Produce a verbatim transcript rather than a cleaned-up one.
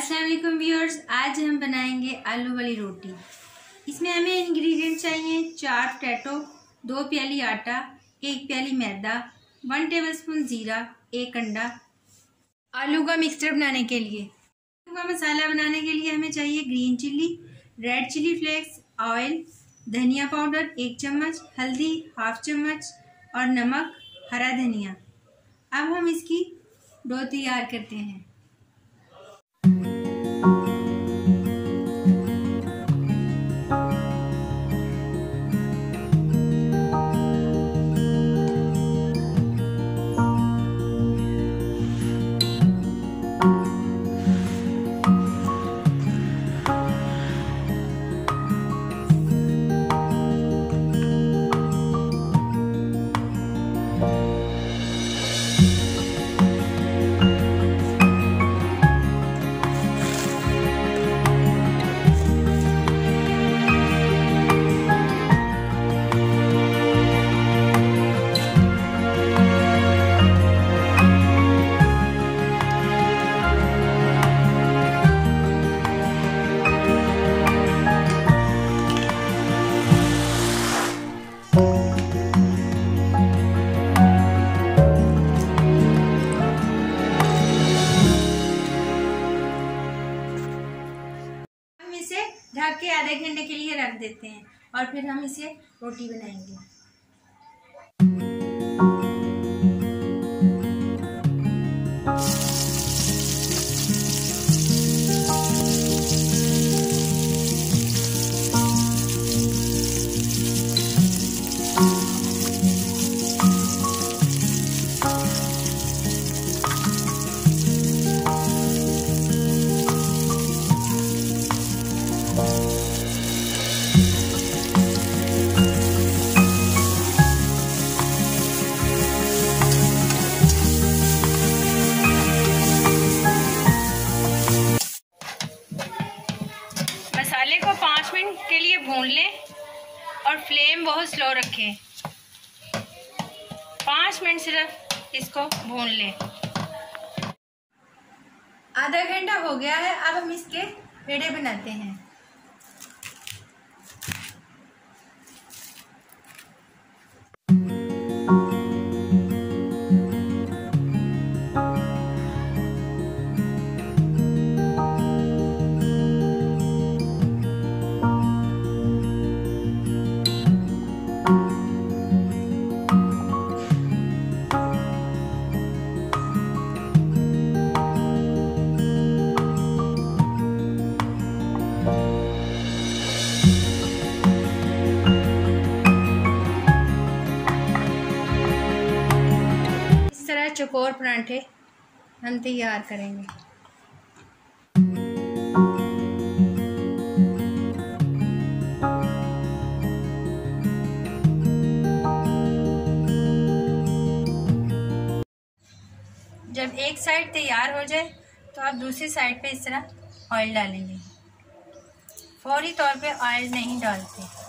अस्सलाम वालेकुम व्यूअर्स, आज हम बनाएंगे आलू वाली रोटी। इसमें हमें इंग्रेडिएंट चाहिए चार पोटैटो, दो प्याली आटा, एक प्याली मैदा, वन टेबलस्पून जीरा, एक अंडा। आलू का मिक्सचर बनाने के लिए आलू का मसाला बनाने के लिए हमें चाहिए green chilli, red chilli flakes, oil, धनिया पाउडर एक चम्मच, हल्दी हाफ चम्मच और नमक, हरा धनिया। अब हम इसकी डो तैयार करते हैं। इसे ढक के आधे घंटे के लिए रख देते हैं और फिर हम इसे रोटी बनाएंगे। मसाले को पाँच मिनट के लिए भून लें और फ्लेम बहुत स्लो रखें। पाँच मिनट सिर्फ इसको भून लें। आधा घंटा हो गया है, अब हम इसके पेड़े बनाते हैं। चौकोर परांठे हम तैयार करेंगे। जब एक साइड तैयार हो जाए तो आप दूसरी साइड पे इस तरह ऑयल डालेंगे। फौरी तौर पे ऑयल नहीं डालते।